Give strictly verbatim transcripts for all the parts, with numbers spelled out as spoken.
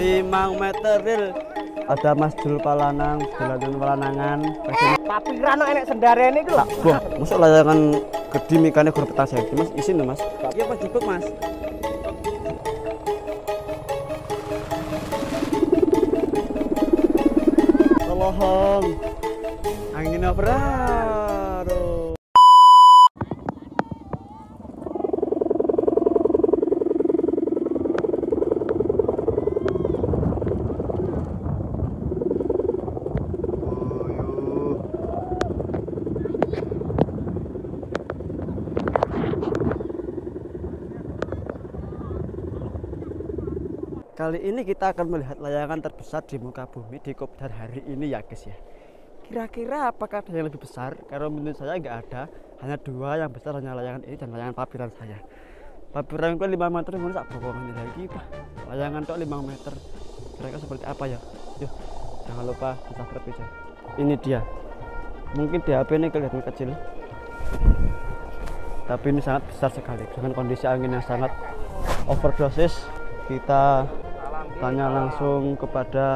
lima meter real. Ada Mas Jul Palanang, Julanan Palanangan. Papiran enek sendarene iku lho. Wah, masuk layangan gede mikane grup petang saya. Mas, isin lho, Mas. Iya, Mas, jebuk, Mas. Tolong. Anginnya berat. Kali ini kita akan melihat layangan terbesar di muka bumi di Kopdar hari ini ya guys ya. Kira-kira apakah ada yang lebih besar? Karena menurut saya nggak ada, hanya dua yang besar, hanya layangan ini dan layangan papiran saya. Papiran itu lima meter, menurut tak bohongan lagi pak. Layangan itu lima meter. Mereka seperti apa ya? Yuk, jangan lupa subscribe aja. Ini dia. Mungkin di H P ini kelihatan kecil, tapi ini sangat besar sekali dengan kondisi angin yang sangat overdosis. Kita tanya langsung kepada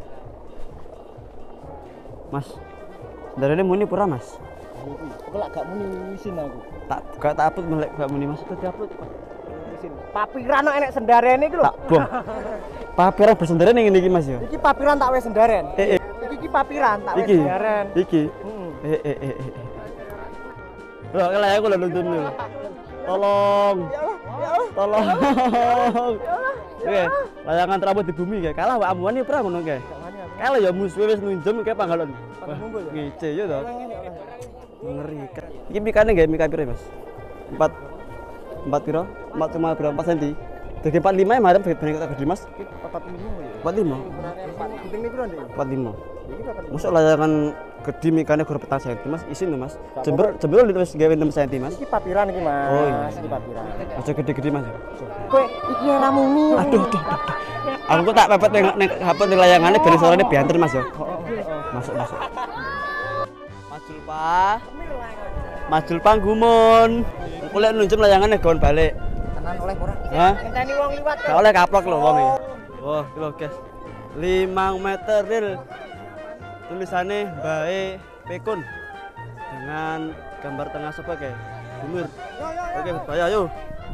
Mas. Dari ini muni pura Mas? Aku lak gak muni isin aku. Tak gak tak upload melek gak muni Mas. Tadi upload isin. Papiran enek sendarene iku lho. Tak bong. Papiran bersendaren ning ngene iki Mas ya. Iki papiran tak wis sendaren. Eh, eh. Iki iki papiran tak wis Iki. sendaren. Iki. Heeh. Eh eh eh eh. Loh, kalau aku lho nonton dulu. Tolong. Ya Allah, ya Allah. Tolong. Oke, layangan terabot di bumi kayak kalah Pak Amuan pernah ngono kayak. Kalau ya musuh wis nunjem kayak panggalan. Wah, ngece ya toh. Mengerikan. Iki mikane nggih mika piro, Mas? empat empat piro? empat cuma berapa senti? Dadi empat puluh lima ya marem ben kok gede, Mas. empat puluh lima ya. empat puluh lima. Penting piro ndek? empat puluh lima. Masuk layangan gede mikane grup petang senti, Mas. Isin lho, Mas. Jember jember wis gawe enam senti, Mas. Iki papiran iki, Mas. Oh iya, iki papiran. Aja gede-gede, Mas. Kowe iki ora muni. Aduh, aduh, aduh. Aku kok tak pepet ning hapet ning layangannya ben suarane bianter, Mas ya. Masuk, masuk. Mas Julpa. Mas Julpa gumun. Engko lek nunjem layangannya gawan balik. Tenan oleh ora? Hah? Ngenteni wong liwat. Gak oleh kaplok lho wong iki. Wah, iki lho, guys. lima meter real. Tulisannya Bae Pekun dengan gambar tengah sopa kayak bungur. Oke, bahaya yuk.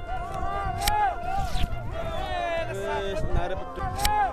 Wis senare pedot.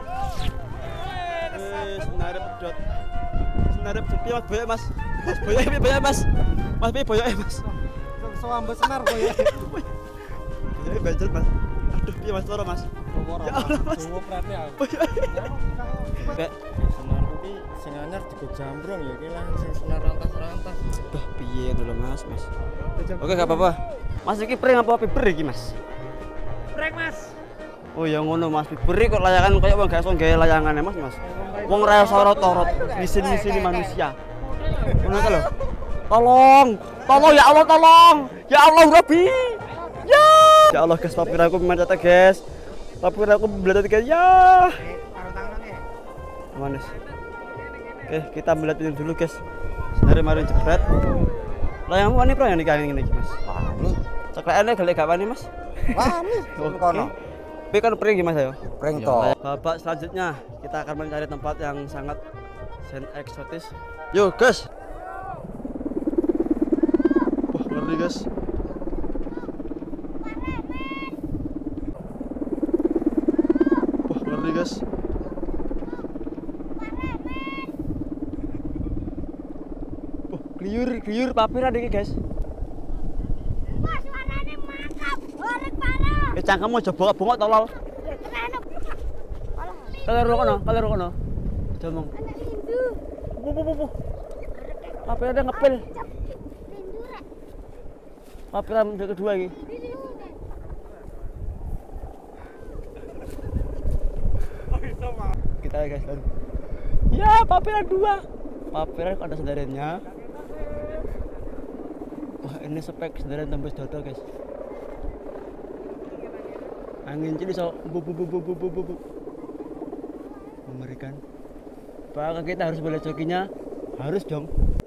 Wis senare pedot. Senare pedot Mas boyok Mas. Mas boyok piye boyok Mas? Mas piye boyok Mas? Sawambe senar boyok. Boyok banjir Mas. Aduh piye Mas loro Mas? Ya Allah Mas. Tuwa prate aku. Kayak senar kuwi sing anyar digo jambrong ya iki lah sing senar rantas-rantas. Duh piye dulu Mas, Mas. Oke gak apa-apa. Mas iki pring apa piber iki Mas? Pring Mas. Oh ya ngono Mas, biberi kok layangan kayak wong gak iso gawe layangane Mas, Mas. Wong ra iso torot misin-misini manusia. Ngono ta lho. Tolong, tolong ya Allah tolong. Ya Allah Rabbi. Ya. Ya Allah guys, papiran aku mencet guys. Papiran aku meledak guys. Ya. Manis. Oke, kita melihat ini dulu guys. Dari marin jebret. Layang wani pro yang nikah ngene iki Mas. Wani. Ceklekane gelek gak wani Mas? Wani. Kono. Tapi kan pring gimana ya? Pring to. Babak selanjutnya kita akan mencari tempat yang sangat eksotis. Yuk guys. Wah ngeri guys. Wah ngeri guys. Wah kliur kliur papiran iki guys. Wah, suarane mantap. Orek parah. Eh cangkemmu aja bongok-bongok tolol. Kalau kono, kalau kono. Jomong. Anak rindu. Bu bu bu bu. Papiran ngepil. Rindu rek. Papiran yang kedua iki. Kita ya guys kan. Ya, papiran dua. Papiran ada saudaranya. Wah, ini spek saudara tembus dodo guys. Angin jadi so bu bu bu bu bu bu bu bu. Mengerikan. Apakah kita harus bela jokinya? Harus dong.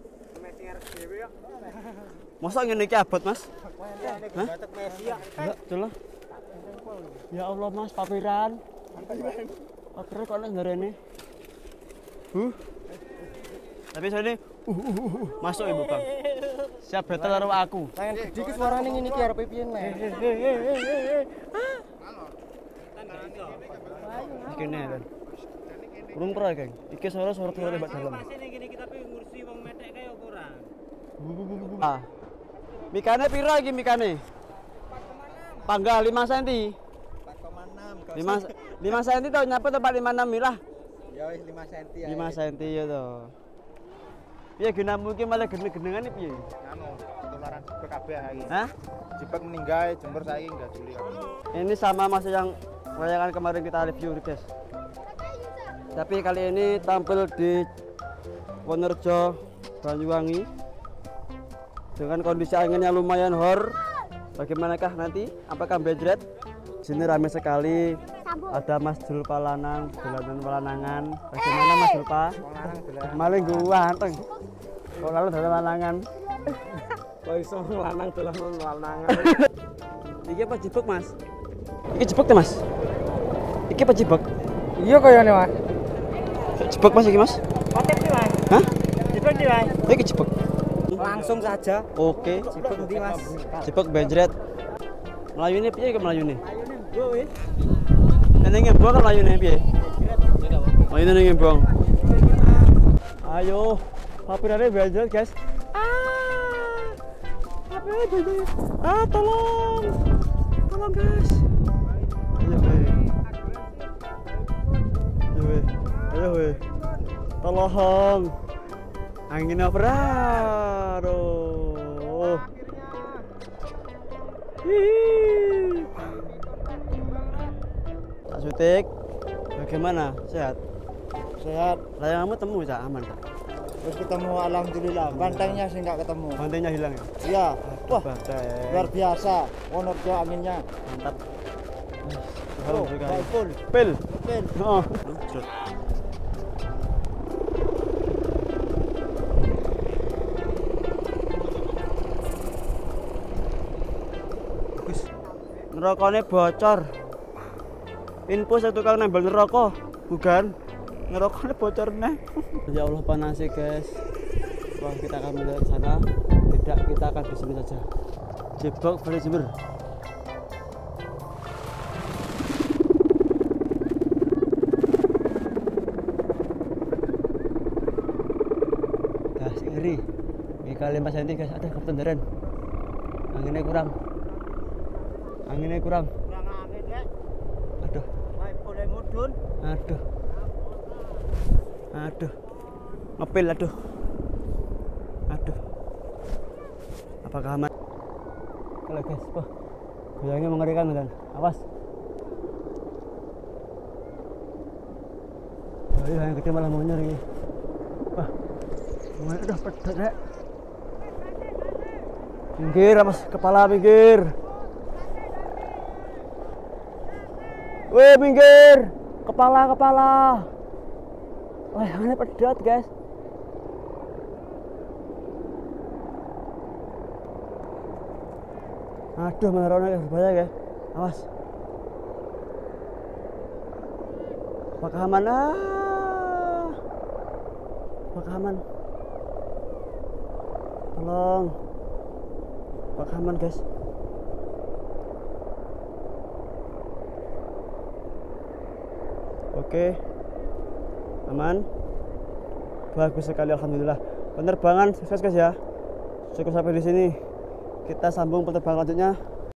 Masa ngene iki abot, Mas? Hah? Ya, itulah. Ya Allah, Mas, papiran. Oke, kok nang ngarene. Huh. Tapi sini uh, uh, uh, uh. Masuk ibu Bang. Siap battle karo aku. Tangan gede ki suarane ngene iki arep piye nek. Iki ne kan. Urung pro Kang. Iki suara-suara suara mbak dalam. Ah. Mikane piro iki mikane? Panggal lima sentimeter. empat koma enam. lima sentimeter tau nyapa tempat lima puluh enam milah. Ya wis lima sentimeter. lima sentimeter ya to. Piye gunamu iki malah gene-genengan iki piye? Anu, tularan jebak kabeh iki. Hah? Jebak meninggal, jember saiki enggak juli. Ini sama mas yang layangan kemarin kita review guys. Tapi kali ini tampil di Wonorejo, Banyuwangi dengan kondisi angin yang lumayan hor. Bagaimanakah nanti? Apakah bejret? Sini ramai sekali. Ada Mas Julpa Lanang, dolanan Lanangan. Bagaimana Mas Julpa? Maling gua anteng. Kok lalu dalam lanangan? Kok iso lanang dolanan lanangan. Iki apa jebok Mas? Iki jebok tuh Mas? Iki apa jebok? Iya kayane Mas. Jebok Mas iki Mas? Oke iki Mas. Hah? Jebak iki Mas. Iki jebok. Langsung saja. Oke. Jebak ndi Mas? Jebok bejret. Melayune piye iki melayune? Ayune mbo wis. Neng ngembong kan melayune piye? Melayune neng ngembong. Ayo, papirane bejret guys. Ah! Papirane bejret. Ah, tolong. Tolong guys. Ayo weh. Ayo weh. Ayo weh. Tolong. Angin apa? Aduh. Hihi. Pak Sutik, bagaimana? Sehat? Sehat. Layanganmu temu Cak, aman Kak? Terus ketemu alhamdulillah. Bantengnya sih enggak ketemu. Bantainya hilang ya? Iya. Wah, Bantai. luar biasa. Wonorejo anginnya. Mantap. Oh, juga. full. Pil. Pil. Oh. Bagus. Nerokone bocor. Info saya tukang nambal neraka, bukan? Nerokone bocor nih. Ya Allah panas sih guys. Wah kita akan melihat sana. Tidak, kita akan di sini saja. Jebok boleh jember. Gas ngeri. Ini kali lima sentimeter guys. Ada kapten deren. Anginnya kurang. Anginnya kurang. Kurang angin, Dek. Aduh. Baik boleh mudun. Aduh. Aduh. Ngepil aduh. Aduh. Apakah aman? Kalau guys, wah. Goyangnya mengerikan dan awas. Ayo yang gede malah mau nyeri. Wah. Aduh pedet rek. Pinggir mas, kepala pinggir. Weh pinggir, kepala kepala. Wah ini pedat guys. Aduh menaruhnya berbahaya guys. Awas. Apakah aman? Ah. Apakah aman? Tolong. Apakah aman guys? Oke, aman, bagus sekali alhamdulillah. Penerbangan sukses guys ya. Cukup sampai di sini. Kita sambung penerbangan selanjutnya.